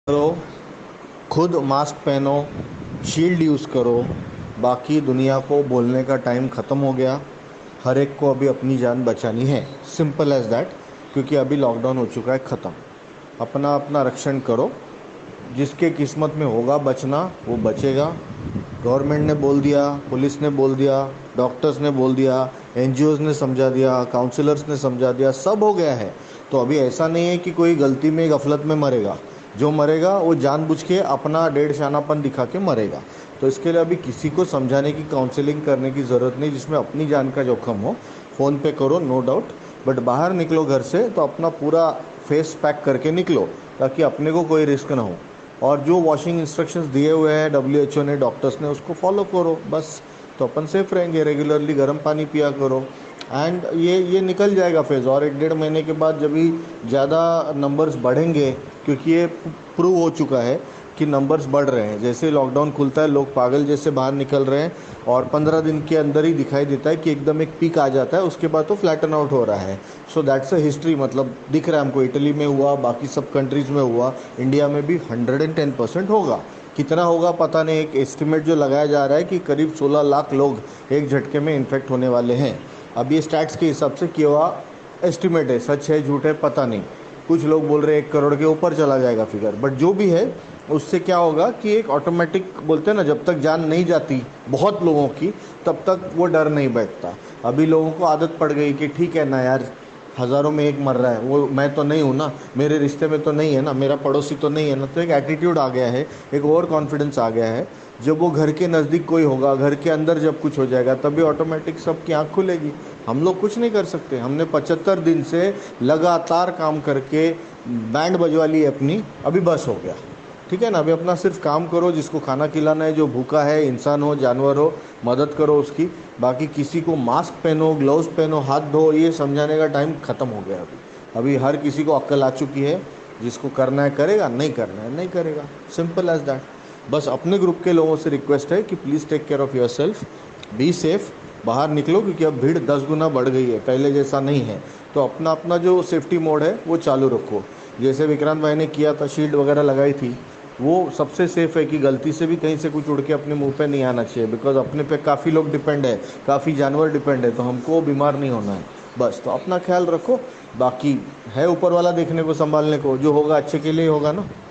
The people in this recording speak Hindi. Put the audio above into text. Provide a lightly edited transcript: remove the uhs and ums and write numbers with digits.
करो, खुद मास्क पहनो, शील्ड यूज़ करो। बाकी दुनिया को बोलने का टाइम ख़त्म हो गया। हर एक को अभी अपनी जान बचानी है, सिंपल एज दैट। क्योंकि अभी लॉकडाउन हो चुका है ख़त्म। अपना अपना रक्षण करो। जिसके किस्मत में होगा बचना वो बचेगा। गवर्नमेंट ने बोल दिया, पुलिस ने बोल दिया, डॉक्टर्स ने बोल दिया, एनजीओज ने समझा दिया, काउंसलर्स ने समझा दिया, सब हो गया है। तो अभी ऐसा नहीं है कि कोई गलती में गफलत में मरेगा। जो मरेगा वो जानबूझ के अपना डेढ़ शानापन दिखा के मरेगा। तो इसके लिए अभी किसी को समझाने की, काउंसलिंग करने की ज़रूरत नहीं जिसमें अपनी जान का जोखम हो। फ़ोन पे करो, नो डाउट। बट बाहर निकलो घर से तो अपना पूरा फेस पैक करके निकलो, ताकि अपने को कोई रिस्क ना हो। और जो वॉशिंग इंस्ट्रक्शंस दिए हुए हैं डब्ल्यूएचओ ने, डॉक्टर्स ने, उसको फॉलो करो बस। तो अपन सेफ रहेंगे। रेगुलरली गर्म पानी पिया करो। एंड ये निकल जाएगा फेज़। और 1 डेढ़ महीने के बाद जब भी ज़्यादा नंबर्स बढ़ेंगे, क्योंकि ये प्रूव हो चुका है कि नंबर्स बढ़ रहे हैं। जैसे लॉकडाउन खुलता है लोग पागल जैसे बाहर निकल रहे हैं, और 15 दिन के अंदर ही दिखाई देता है कि एकदम एक पीक आ जाता है, उसके बाद तो फ्लैटन आउट हो रहा है। So that's a history. मतलब दिख रहा है हमको, इटली में हुआ, बाकी सब कंट्रीज़ में हुआ, इंडिया में भी 110% होगा। कितना होगा पता नहीं। एक एस्टिमेट जो लगाया जा रहा है कि करीब 16 लाख लोग एक झटके में इन्फेक्ट होने वाले हैं। अब ये स्टैट्स के हिसाब से किया हुआ एस्टिमेट है, सच है झूठ है पता नहीं। कुछ लोग बोल रहे हैं 1 करोड़ के ऊपर चला जाएगा फिगर। बट जो भी है, उससे क्या होगा कि एक ऑटोमेटिक, बोलते हैं ना, जब तक जान नहीं जाती बहुत लोगों की, तब तक वो डर नहीं बैठता। अभी लोगों को आदत पड़ गई कि ठीक है ना यार, हज़ारों में एक मर रहा है, वो मैं तो नहीं हूँ ना, मेरे रिश्ते में तो नहीं है ना, मेरा पड़ोसी तो नहीं है ना। तो एक एटीट्यूड आ गया है, एक ओवर कॉन्फिडेंस आ गया है। जब वो घर के नज़दीक कोई होगा, घर के अंदर जब कुछ हो जाएगा, तभी ऑटोमेटिक सबकी आँख खुलेगी। हम लोग कुछ नहीं कर सकते। हमने 75 दिन से लगातार काम करके बैंड बजवा ली अपनी, अभी बस हो गया। ठीक है ना। अभी अपना सिर्फ काम करो, जिसको खाना खिलाना है, जो भूखा है, इंसान हो जानवर हो, मदद करो उसकी। बाकी किसी को मास्क पहनो, ग्लव्स पहनो, हाथ धो, ये समझाने का टाइम ख़त्म हो गया। अभी हर किसी को अक्ल आ चुकी है। जिसको करना है करेगा, नहीं करना है नहीं करेगा, सिंपल एज दैट। बस अपने ग्रुप के लोगों से रिक्वेस्ट है कि please take care of yourself, be safe. बाहर निकलो, क्योंकि अब भीड़ 10 गुना बढ़ गई है, पहले जैसा नहीं है। तो अपना अपना जो सेफ्टी मोड है वो चालू रखो। जैसे विक्रांत भाई ने किया था, शील्ड वगैरह लगाई थी, वो सबसे सेफ़ है कि गलती से भी कहीं से कुछ उड़ के अपने मुंह पे नहीं आना चाहिए। बिकॉज अपने पे काफ़ी लोग डिपेंड है, काफ़ी जानवर डिपेंड है, तो हमको बीमार नहीं होना है। बस तो अपना ख्याल रखो। बाकी है ऊपर वाला देखने को, संभालने को, जो होगा अच्छे के लिए होगा ना।